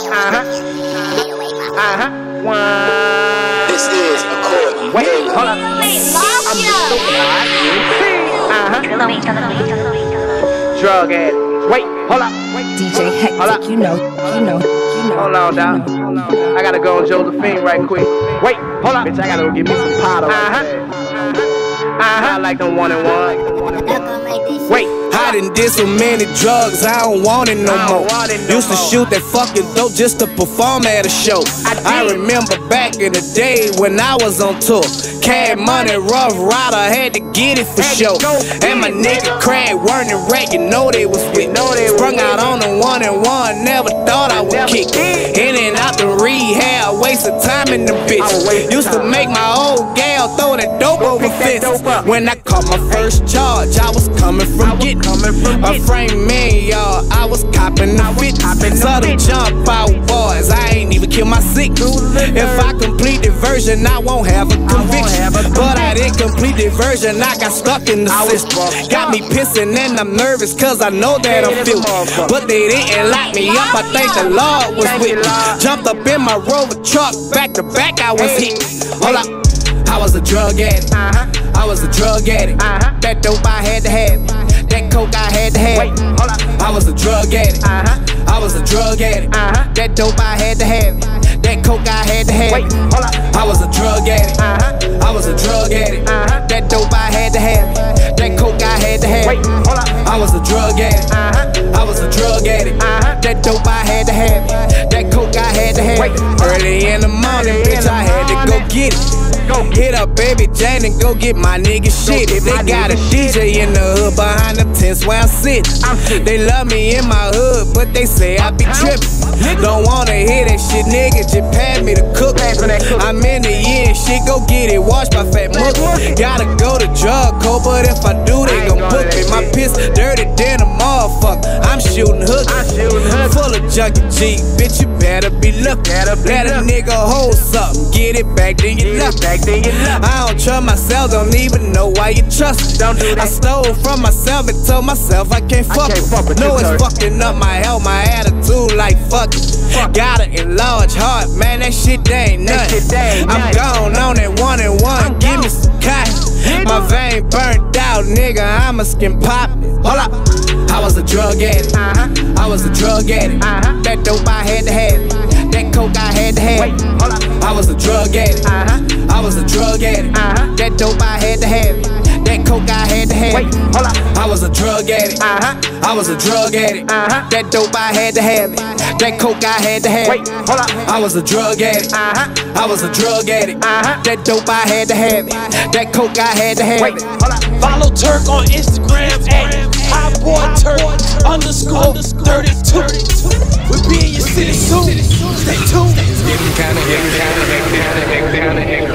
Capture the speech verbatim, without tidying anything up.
Uh-huh. Uh-huh. One. This is a chord. Wait, hold up. I'm uh-huh. Drug addict. Wait, hold up. D J Hectic, you know, you know, you know. Hold on, dog. I gotta go on Josephine right quick. Wait, hold up. Bitch, I gotta go get me some powder. Uh-huh. Uh-huh. I like them one and one. Wait. I done did so many drugs, I don't want it no more. Used to shoot that fucking dope just to perform at a show. I remember back in the day when I was on tour. Cash Money, Rough Rider, had to get it for show. And my nigga Craig, Warren and Rat, you know they was with. Sprung out on the one and one, never thought I would kick it. In and out the rehab, wasted time in the bitch. Used to make my old gal throw that dope over fences. When I caught my first charge, I was coming from getting a frame man, y'all. I was copping the fit. So them jump out boys, I ain't even kill my sick. If I complete the version, I won't have a conviction. But I didn't complete the version, I got stuck in the system. Got me pissing and I'm nervous cause I know that I'm filthy. But they didn't lock me up, I think the Lord was with me. Jumped up in my Rover truck, back to back I was hit. Hold up, I was a drug addict. I was a drug addict. That dope I had to have. That coke I had to have. I was a drug addict. I was a drug addict. That dope I had to have. That coke I had to have. I was a drug addict. I was a drug addict. That dope I had to have. That coke I had to have. I was a drug addict. I was a drug addict. That dope I had to have. That coke I had to have. Early in the morning, bitch, I had to go get it. Hit up Baby Jane and go get my nigga shit. If they got a D J in the hood behind them tents where I sit, they love me in my hood, but they say I be trippin'. Don't wanna hear that shit, nigga, just pass me the cook. I'm in the end, shit, go get it, wash my fat mug. Gotta go to drug court, but if I do, they gon' book me. My piss dirty than a motherfucker, I'm shooting hooks. Full of junkie G, bitch, you better be looking. Let a nigga hold something, get it back, then you luck. I don't trust myself, don't even know why you trust me. I stole from myself and told myself I can't fuck it. Know it's fucking up my health, my attitude like fuck it. Got an enlarged heart, man, that shit they ain't nothing. I'm gone on that one and one, give me some cotton. My vein burnt out, nigga, I'm a skin poppin'. Hold up, I was a drug addict. I was a drug addict. That dope I had to have. That coke I had to have. I was a drug addict. I was a drug addict. That dope I had to have. That coke I had to have. I was a drug addict. I was a drug addict. That dope I had to have. That coke I had to have. I was a drug addict. I was a drug addict. That dope I had to have. That coke I had to have. Follow Turk on Instagram at Hot Boy Turk underscore thirty-two. We'll be in your city soon. Stay tuned.